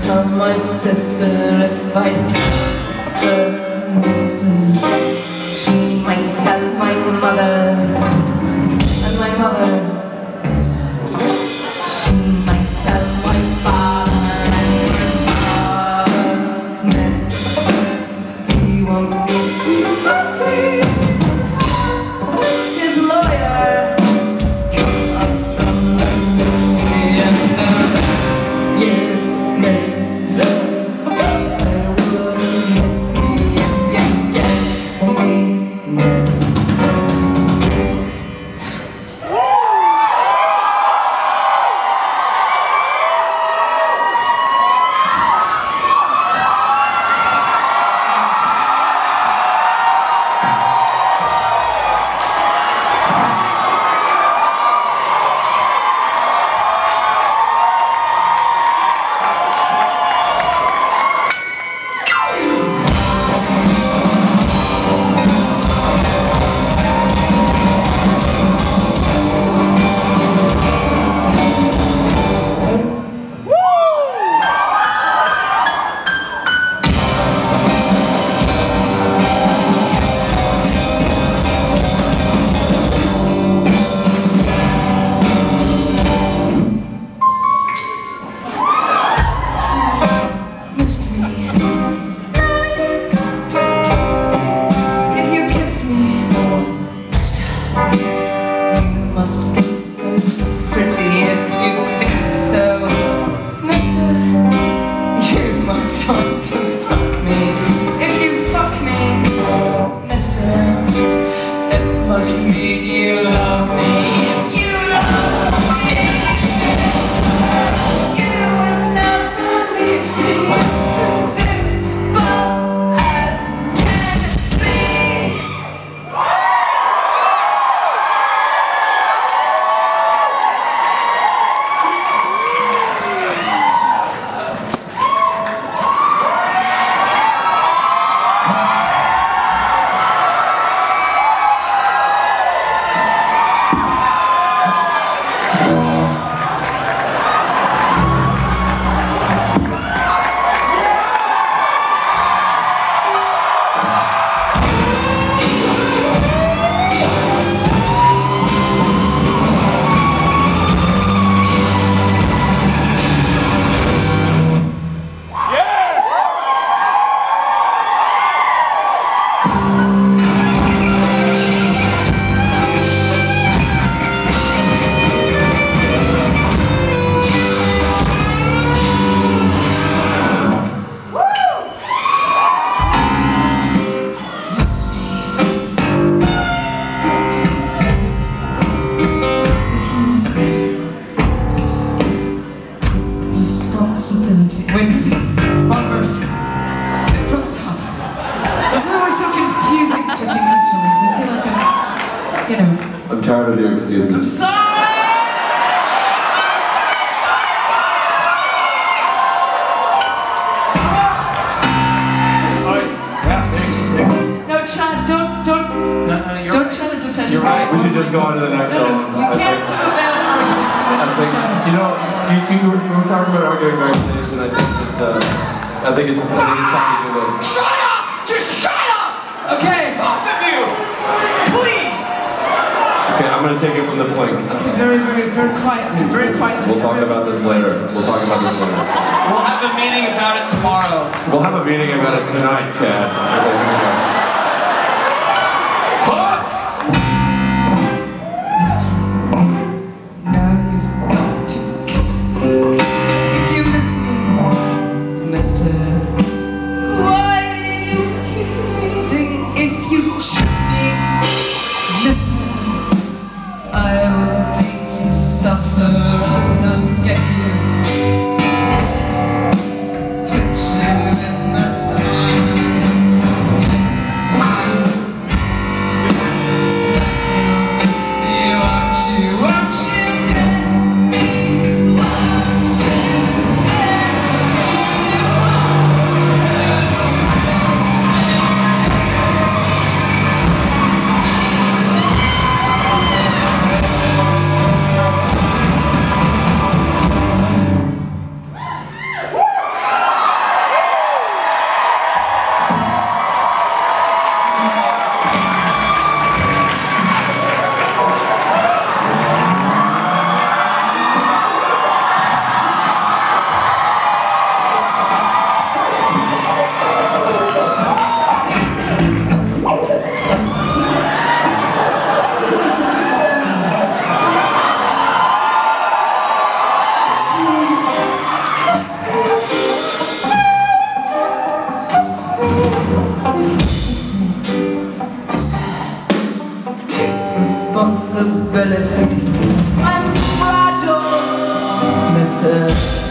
tell my sister if I took the mister. She might tell my mother, and my mother, she might tell my father, and my father, mister, he won't need to fuck me. His lawyer come up from the city and nervous, yeah, mister. I'm tired of your excuses. I'm sorry! No, Chad, don't try to defend You're right. We should just go on to the next song. We can't do a bad argument. You know, we were talking about arguing backstage, and I think it's time to do this. Shut up! Just shut up! Okay. Both of you! Please! Okay, I'm gonna take it from the plank. Okay, very quietly, very quietly. We'll talk about this later. We'll talk about this later. We'll have a meeting about it tomorrow. We'll have a meeting about it tonight, Chad. Okay, here we go. Responsibility. I'm fragile, Mr.